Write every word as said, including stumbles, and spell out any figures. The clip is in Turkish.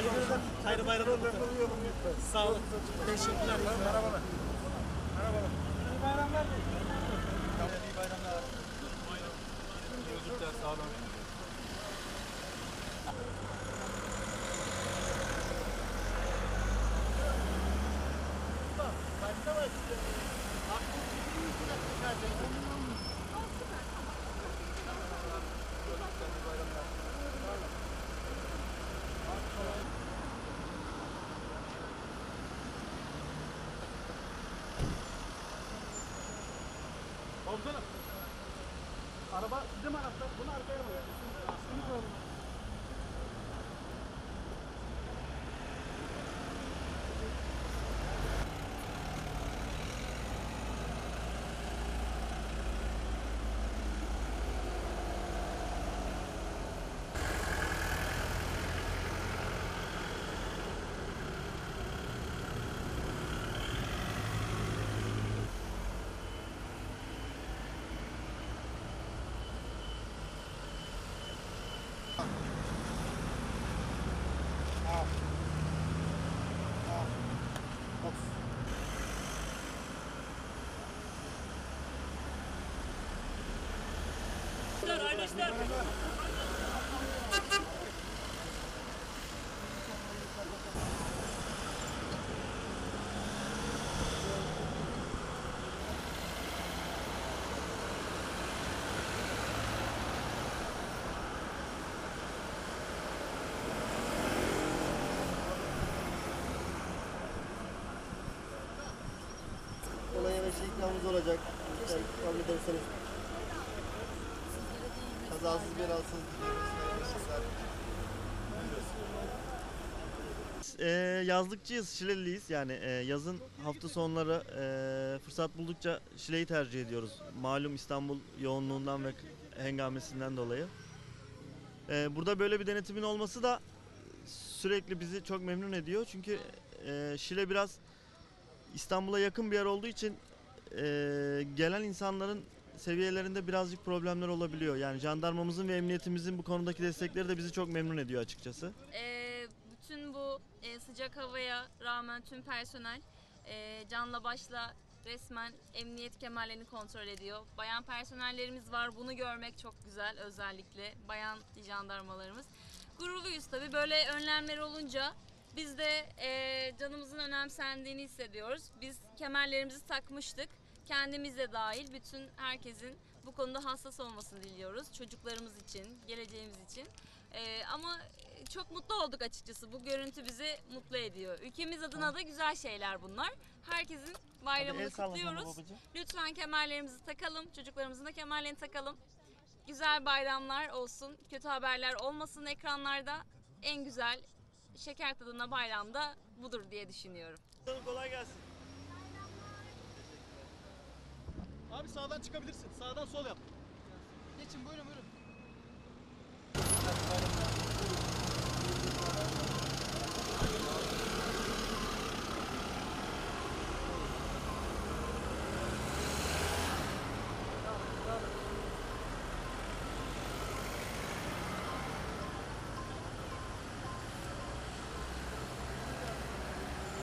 Teşekkür ederim. Hayırlı bayramlar. Sağ olun. Teşekkürler. Merhabalar. Merhabalar. İyi bayramlar. İyi bayramlar. Sağ olun. Kaçta var? Komutanım. Araba bizim arabada. Bunu arkaya mı ya? Bunu koyalım. Arkadaşlar. Olaya ve şey ikramımız olacak. Lütfen kabul ederseniz. Kazasız belasız ee, yazlıkçıyız, Şileliyiz. Yani e, yazın hafta sonları e, fırsat buldukça Şile'yi tercih ediyoruz. Malum İstanbul yoğunluğundan ve hengamesinden dolayı. E, burada böyle bir denetimin olması da sürekli bizi çok memnun ediyor. Çünkü e, Şile biraz İstanbul'a yakın bir yer olduğu için e, gelen insanların seviyelerinde birazcık problemler olabiliyor. Yani jandarmamızın ve emniyetimizin bu konudaki destekleri de bizi çok memnun ediyor açıkçası. Ee, bütün bu e, sıcak havaya rağmen tüm personel e, canla başla resmen emniyet kemerlerini kontrol ediyor. Bayan personellerimiz var. Bunu görmek çok güzel, özellikle bayan jandarmalarımız. Gururluyuz tabii. Böyle önlemler olunca biz de e, canımızın önemsendiğini hissediyoruz. Biz kemerlerimizi takmıştık. Kendimiz de dahil bütün herkesin bu konuda hassas olmasını diliyoruz. Çocuklarımız için, geleceğimiz için. Ee, ama çok mutlu olduk açıkçası. Bu görüntü bizi mutlu ediyor. Ülkemiz adına da güzel şeyler bunlar. Herkesin bayramını kutluyoruz. Lütfen kemerlerimizi takalım. Çocuklarımızın da kemerlerini takalım. Güzel bayramlar olsun. Kötü haberler olmasın ekranlarda. En güzel şeker tadına bayramda budur diye düşünüyorum. Kolay gelsin. Abi sağdan çıkabilirsin. Sağdan sol yap. Geçin buyurun buyurun.